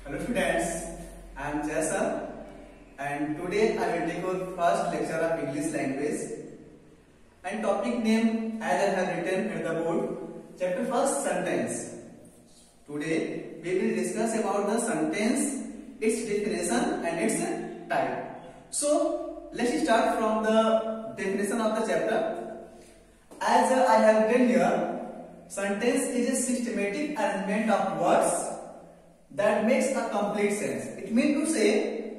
Hello students, I am Jason and today I will take our first lecture of English language and topic name as I have written at the board, chapter first sentence. Today we will discuss about the sentence, its definition and its type. So let's start from the definition of the chapter. As I have written here, sentence is a systematic arrangement of words that makes a complete sense. It means to say,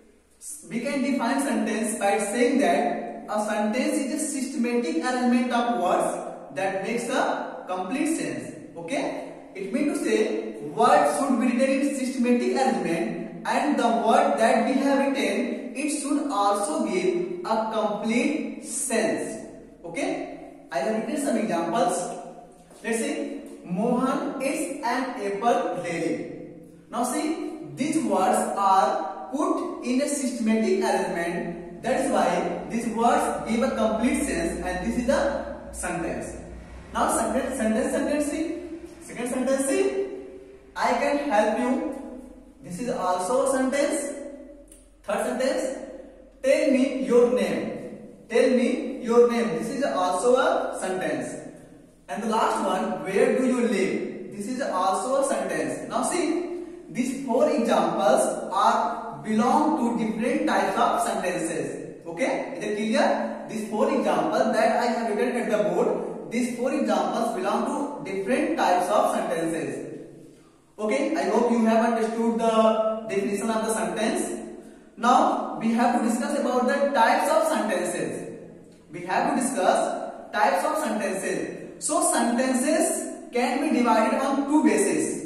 we can define sentence by saying that a sentence is a systematic arrangement of words that makes a complete sense. Okay? It means to say, words should be written in systematic arrangement, and the word that we have written, it should also give a complete sense. Okay? I have written some examples. Let's see, Mohan eats an apple daily. Now see, these words are put in a systematic arrangement. That is why these words give a complete sense, and this is the sentence. Now sentence see. Second sentence see, I can help you. This is also a sentence. Third sentence, tell me your name. Tell me your name. This is also a sentence. And the last one, where do you live? This is also a sentence. Now see, these four examples are belong to different types of sentences. Okay? Is it clear? These four examples that I have written at the board, these four examples belong to different types of sentences. Okay? I hope you have understood the definition of the sentence. Now we have to discuss about the types of sentences. We have to discuss types of sentences. So sentences can be divided on two bases.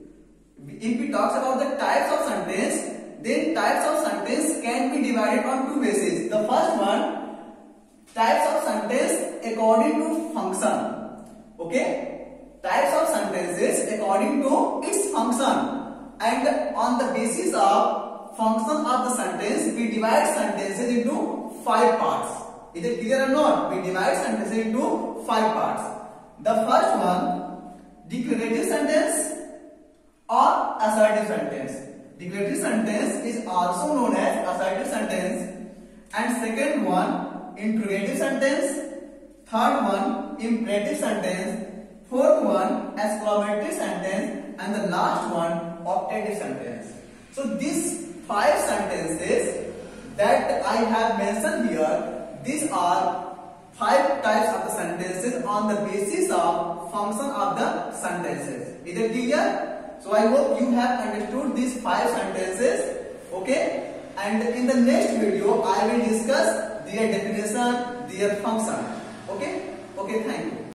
If we talk about the types of sentence, then types of sentence can be divided on two bases. The first one, types of sentence according to function. Okay? Types of sentences according to its function, and on the basis of function of the sentence, we divide sentences into 5 parts. Is it clear or not? We divide sentences into 5 parts. The first one, declarative sentence or assertive sentence. Declarative sentence is also known as assertive sentence. And second one, interrogative sentence. Third one, imperative sentence. Fourth one, exclamatory sentence. And the last one, optative sentence. So these 5 sentences that I have mentioned here, these are 5 types of the sentences on the basis of function of the sentences. Is it clear? So I hope you have understood these 5 sentences. Okay? And in the next video, I will discuss their definition, their function. Okay? Okay, thank you.